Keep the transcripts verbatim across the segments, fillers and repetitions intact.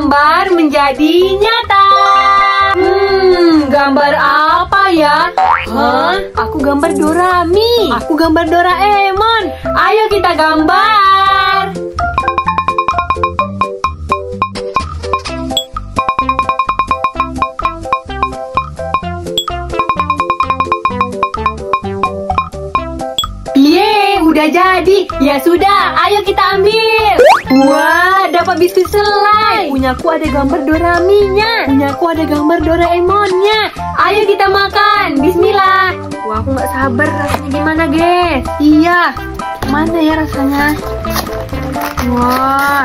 gambar menjadi nyata. Hmm, gambar apa ya? Hah? Aku gambar Dorami. Aku gambar Doraemon. Ayo kita gambar. Yeay, udah jadi. Ya sudah, ayo kita ambil. Wah, dapat biskuit selai. Punyaku ada gambar Doraminya. Punyaku ada gambar Doraemonnya. Ayo kita makan. Bismillah. Wah, aku nggak sabar rasanya gimana, guys. Iya, mana ya rasanya? Wah,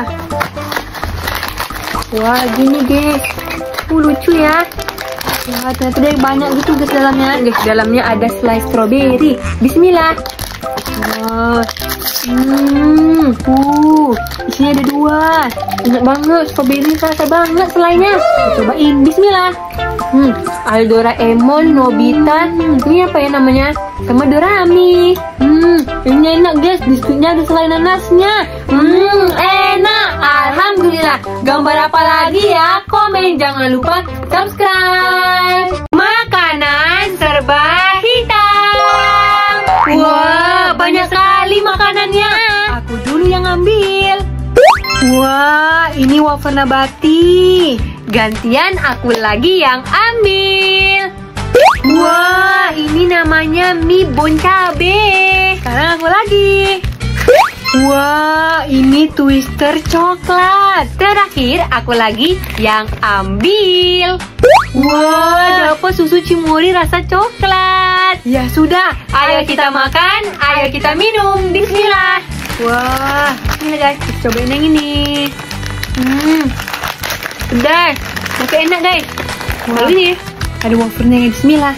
wah gini, guys. Uh, lucu ya. Wah, ternyata ada banyak gitu guys dalamnya. Guys, dalamnya ada selai stroberi. Bismillah. Wah, hmm, uh, isinya ada dua. Enak banget, stroberi rasa banget selainya. Kita cobain, bismillah. Hmm, ada Doraemon, Nobita. Ini apa ya namanya? Sama Dorami. Hmm, ini enak guys. Biskuitnya ada selai nanasnya. Hmm, enak. Alhamdulillah. Gambar apa lagi ya? Komen, jangan lupa subscribe. Makanan serba hitam. Wah, banyak sekali makanannya. Aku dulu yang ambil. Wah, ini wafer nabati. Gantian aku lagi yang ambil. Wah, ini namanya mie bon cabe. Sekarang aku lagi. Wah, ini twister coklat. Terakhir aku lagi yang ambil. Wah, dapat susu Cimori rasa coklat. Ya sudah, ayo kita makan, ayo kita minum. Bismillah. Wah, ini guys, kita cobain yang ini. Hmm, pedas, tapi enak guys. Wah, ini ada wafernya. Bismillah.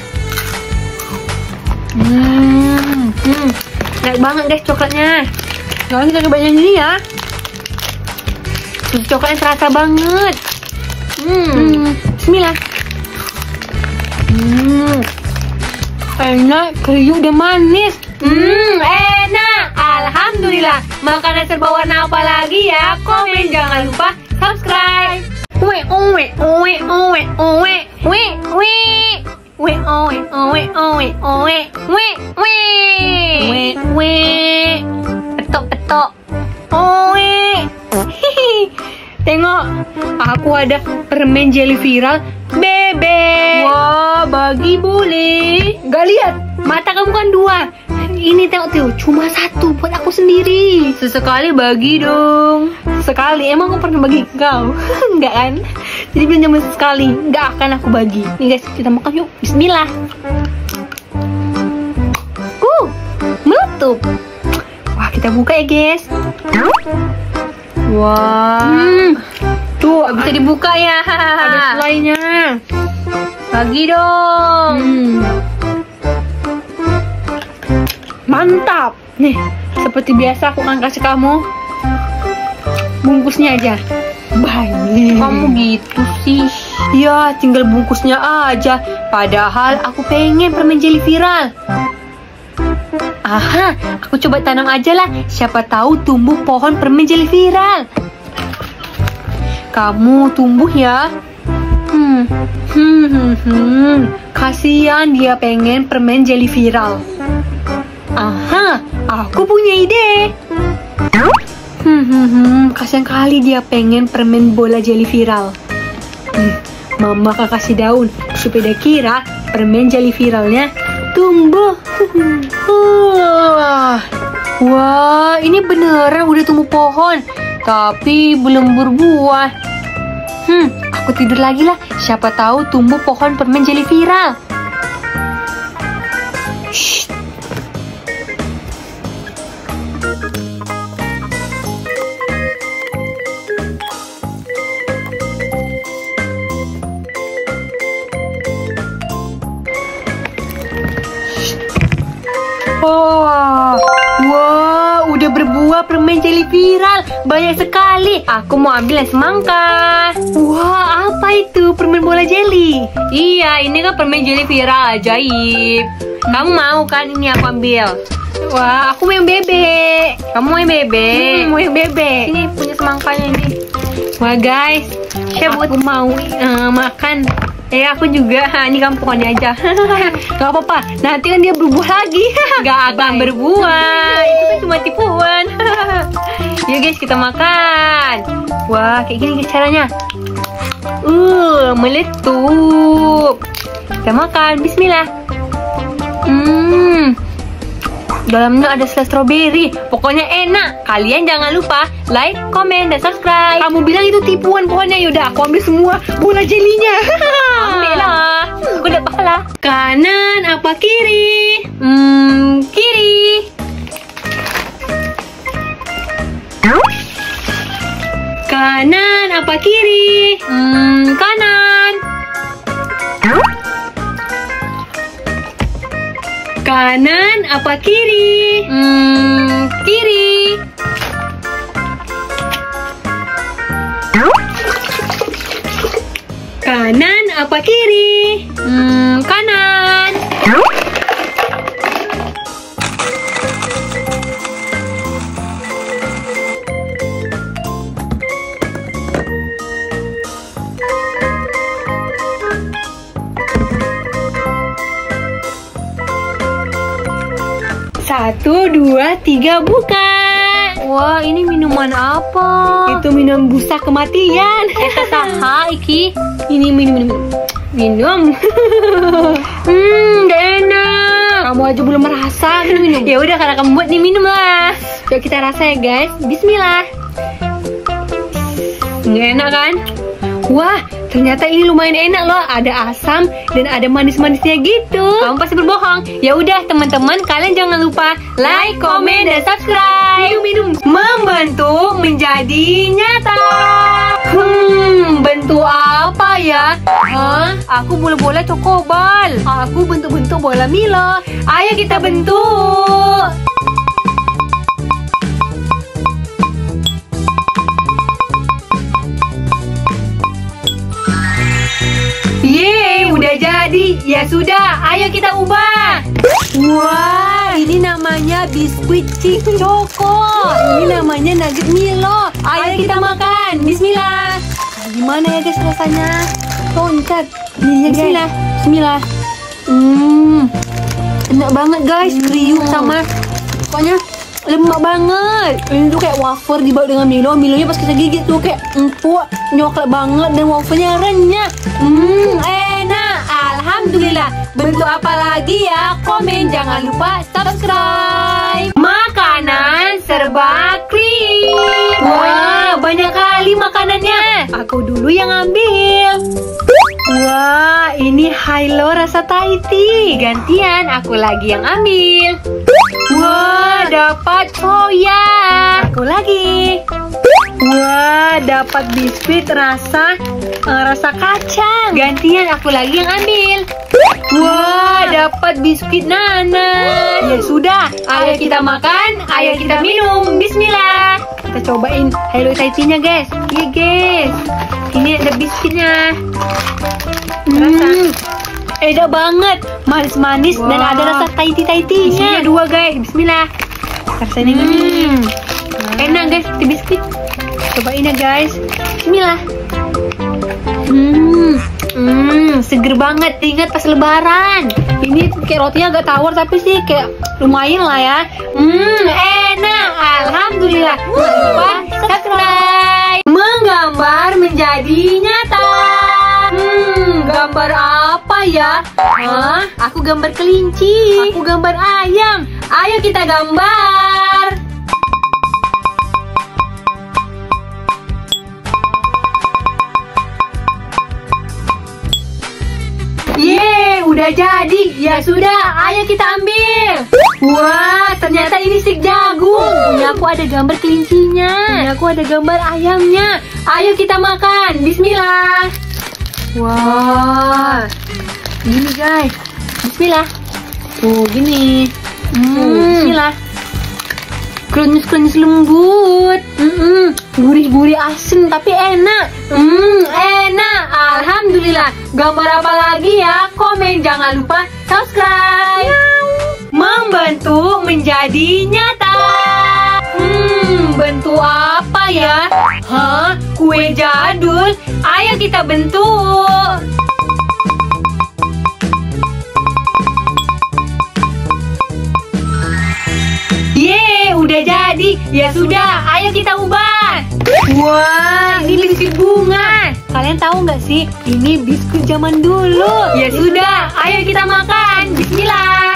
Hmm, hmm, enak banget guys coklatnya. Sekarang kita cobain yang ini ya. Susu coklatnya terasa banget. Hmm, hmm. Bismillah. Hmm, enak, kriuk dan manis. Hmm, enak. Alhamdulillah. Makanan serba warna apa lagi ya? Komen, jangan lupa subscribe. Uwe, uwe, uwe, uwe, uwe, uwe, uwe, uwe, uwe, uwe, uwe, uwe, uwe, uwe, uwe, uwe, petok, petok, uwe. Hihi. Tengok, aku ada permen jelly viral bebek. Wah, bagi boleh. Gak lihat, mata kamu kan dua. Ini tengok tuh, cuma satu buat aku sendiri. Sesekali bagi dong. Sekali, emang aku pernah bagi kau? Enggak kan? Jadi belum cuma sekali, enggak akan aku bagi. Nih guys, kita makan yuk. Bismillah. Uh, meletup. Wah, kita buka ya guys. Wah, hmm, tuh bisa dibuka ya. Ada selainya. Bagi dong. Hmm. Mantap. Nih, seperti biasa aku akan kasih kamu bungkusnya aja. Baik. Kamu gitu sih. Ya, tinggal bungkusnya aja. Padahal aku pengen permen jelly viral. Aha, aku coba tanam aja lah. Siapa tahu tumbuh pohon permen jelly viral. Kamu tumbuh ya. Hmm, hmm, hmm, hmm. Kasihan dia pengen permen jelly viral. Aha, aku punya ide. Hmm, hmm, hmm. Kasihan kali dia pengen permen bola jelly viral. Hmm, Mama akan kasih daun supaya dia kira permen jelly viralnya tumbuh. Wah, wah, ini beneran udah tumbuh pohon, tapi belum berbuah. Hmm, aku tidur lagi lah. Siapa tahu tumbuh pohon permen jelly viral. Shh. Wah, wah, udah berbuah permen jelly viral. Banyak sekali. Aku mau ambil yang semangka. Wah, apa itu? Permen bola jelly. Iya, ini kan permen jelly viral ajaib. Kamu mau kan ini aku ambil? Wah, aku mau yang bebek. Kamu mau yang bebek? Hmm, mau yang bebek. Ini punya semangkanya ini. Wah guys, aku mau uh, makan. Eh aku juga, ha, ini kamu pokoknya aja. Gak apa-apa, nanti kan dia berbuah lagi. Gak akan berbuah, itu kan cuma tipuan. Yuk guys, kita makan. Wah, kayak gini guys caranya. Uh, meletup. Kita makan, bismillah. Hmm, dalamnya ada selai stroberi. Pokoknya enak. Kalian jangan lupa like, komen, dan subscribe. Kamu bilang itu tipuan pokoknya. Yaudah, aku ambil semua bola jelinya. Ambil lah. Aku udah pahala. Kanan apa kiri? Hmm, kiri. Kanan apa kiri? Hmm, kanan. Kanan apa kiri? Hmm, kiri. Kanan apa kiri? Hmm, kanan. Satu, dua, tiga, buka. Wah, ini minuman apa? Itu minum busa kematian. Eta saha iki? Ini minum minum minum. Hmm, gak enak. Kamu aja belum merasa minum minum. Ya udah, karena kamu buat nih minum lah. Yuk kita rasa ya guys. Bismillah. Nggak enak kan? Wah, ternyata ini lumayan enak loh. Ada asam dan ada manis-manisnya gitu. Kamu pasti berbohong. Ya udah teman-teman, kalian jangan lupa like, komen, dan subscribe. Minum minum membantu menjadi nyata. Hmm, bentuk apa ya? Hah? Aku bola-bola cokobal. Aku bentuk-bentuk bola Milo. Ayo kita bentuk. Yeay, udah jadi. Ya sudah, ayo kita ubah. Wah, ini namanya biskuit chip choco. Ini namanya nugget Milo. Ayo kita makan. Bismillah. Nah, gimana ya guys rasanya? Loncat. Bismillah. Bismillah. Hmm, enak banget guys. Kriuk sama, pokoknya lemak banget. Ini tuh kayak wafer dibawa dengan Milo. Milonya pas kita gigit tuh kayak empuk, nyoklat banget, dan wafernya renyah. Hmm, enak. Alhamdulillah. Bentuk apa lagi ya? Komen, jangan lupa subscribe. Makanan serba krim. Wah, banyak kali makanannya. Aku dulu yang ambil. Wah, ini Hilo rasa Thai tea. Gantian, aku lagi yang ambil. Wah, dapat soya. Aku lagi. Wah, dapat biskuit rasa uh, rasa kacang. Gantian, aku lagi yang ambil. Wah, dapat biskuit nanas. Ya sudah, ayo kita makan, ayo kita minum. Bismillah. Kita cobain Hilo Thai tea-nya guys. Iya guys. Ini ada biskuitnya. Hmm, enak banget, manis-manis, wow. Dan ada rasa Thai tea Thai tea-nya. Isinya dua guys. Bismillah. Rasanya hmm. enak guys, di biskuit. Cobain ya guys. Bismillah. Hmm, hmm, seger banget. Ingat pas lebaran. Ini kayak rotinya agak tawar tapi sih kayak lumayan lah ya. Hmm, enak. Alhamdulillah. Jangan lupa subscribe. Menggambar menjadi nyata. Hmm, gambar apa ya? Hah? Aku gambar kelinci. Aku gambar ayam. Ayo kita gambar. Yeay, udah jadi. Ya sudah, ayo kita ambil. Wah, ternyata ini stik jagung. Punya aku ada gambar kelincinya. Punya aku ada gambar ayamnya. Ayo kita makan. Bismillah. Wah, gini guys. Bismillah. Oh, gini. Hmm. Bismillah. Krenyes-krenyes lembut. Mm-mm. Gurih-gurih asem tapi enak. Hmm, enak. Alhamdulillah. Gambar apa lagi ya? Komen, jangan lupa subscribe. Membantu menjadi nyata. Hmm, bentuk apa ya? Hah? Kue jadul? Ayo kita bentuk. Yeay, udah jadi. Ya sudah, ayo kita ubah. Wah, ini biskuit bunga. Kalian tahu nggak sih, ini biskuit zaman dulu. Ya sudah, ayo kita makan. Bismillah.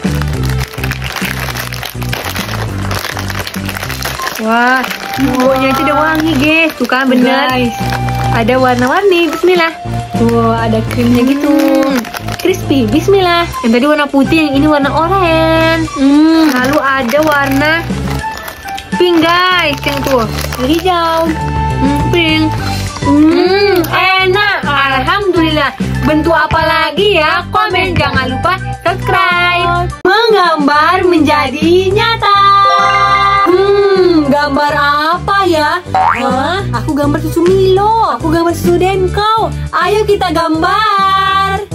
Wah, bumbunya itu udah wangi, guys. Tuh kan, bener. Guys, ada warna-warni. Bismillah. Tuh, ada krimnya gitu. Hmm. Crispy. Bismillah. Yang tadi warna putih, yang ini warna oranye. Hmm. Lalu ada warna pink, guys. Yang tuh hijau. Hmm, pink. Hmm, enak. Alhamdulillah. Bentuk apa lagi ya? Komen. Jangan lupa subscribe. Menggambar menjadi nyata. Hmm, gambar apa ya? Hah? Aku gambar susu Milo. Aku gambar susu Denko. Ayo kita gambar.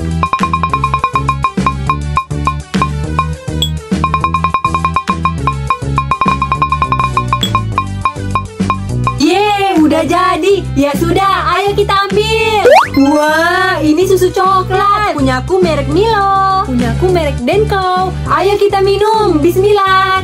Yeay, udah jadi. Ya sudah, ayo kita ambil. Wah, ini susu coklat. Punyaku merek Milo. Punyaku merek Denko. Ayo kita minum. Bismillah.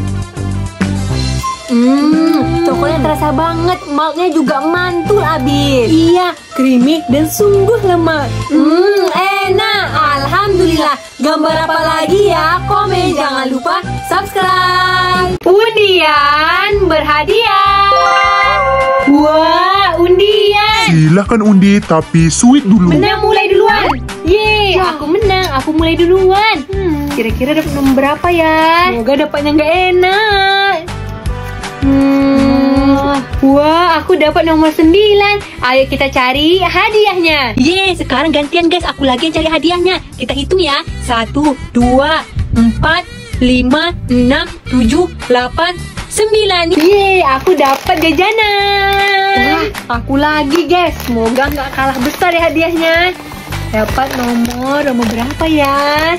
Hmm, coklatnya terasa banget, maltnya juga mantul abis. Iya, creamy dan sungguh lembut. Hmm, enak. Alhamdulillah. Gambar apa lagi ya? Komen, jangan lupa subscribe. Undian berhadiah. Wah, undian. Silahkan undi, tapi sweet dulu. Menang mulai duluan. Yeay, aku menang. Aku mulai duluan. Kira-kira dapat nomor berapa ya? Semoga dapatnya nggak enak. Hmm. Wah, aku dapat nomor sembilan. Ayo kita cari hadiahnya. Yeay, sekarang gantian guys. Aku lagi yang cari hadiahnya. Kita hitung ya. Satu, dua, empat, lima, enam, tujuh, delapan, sembilan. Yeay, aku dapat jajanan. Wah, aku lagi guys. Semoga nggak kalah besar ya hadiahnya. Dapat nomor, nomor berapa ya?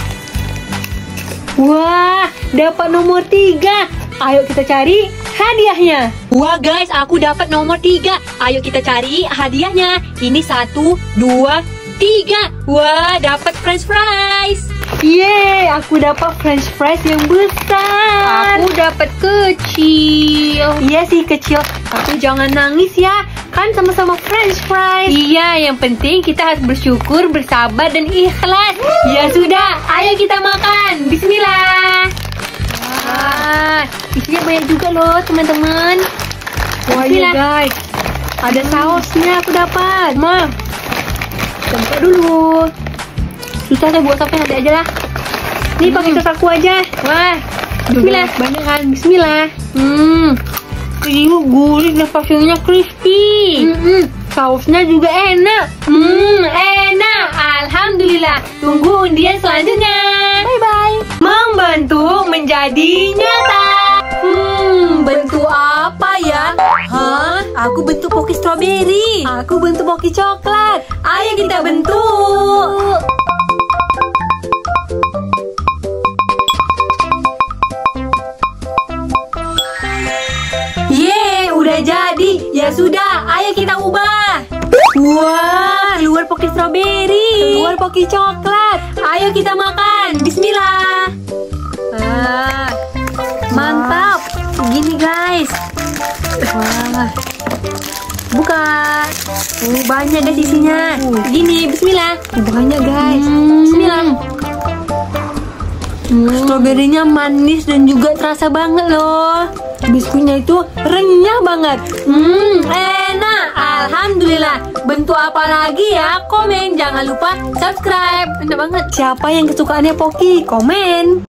Wah, dapat nomor tiga. Ayo kita cari hadiahnya. Wah guys, aku dapat nomor tiga. Ayo kita cari hadiahnya. Ini satu, dua, tiga. Wah, dapat french fries. Yeay, aku dapat french fries yang besar. Aku dapat kecil. Iya sih kecil, tapi jangan nangis ya. Kan sama-sama french fries. Iya, yang penting kita harus bersyukur, bersabar, dan ikhlas. Ya sudah, ayo kita makan. Bismillah. Wah, isinya banyak juga loh teman-teman. Wah iya guys, ada sausnya aku dapat. Ma, coba dulu. Susah deh buat sampai nanti aja lah. Nih pakai hmm. aku aja. Wah, Bismillah. Banyak kan? Bismillah. Hmm, ini gurih dan pastinya crispy. Hmm, sausnya juga enak. Hmm, enak. Alhamdulillah. Tunggu undian selanjutnya. Bye bye. Membentuk menjadi nyata. Hmm, bentuk apa ya? Hah? Aku bentuk poki strawberry. Aku bentuk poki coklat. Ayo kita bentuk. Yeay, udah jadi. Ya sudah, ayo kita ubah. Wah, keluar poki strawberry, keluar poki coklat. Ayo kita makan. Bismillah. Ah, mantap. Gini guys. Wah, buka. Oh, banyak guys isinya. Gini, Bismillah. Banyak guys. Bismillah. Hmm. Stroberinya manis dan juga terasa banget loh. Biskuitnya itu renyah banget. Hmm, enak. Alhamdulillah. Bentuk apa lagi ya? Komen. Jangan lupa subscribe. Enak banget. Siapa yang kesukaannya Poki? Komen.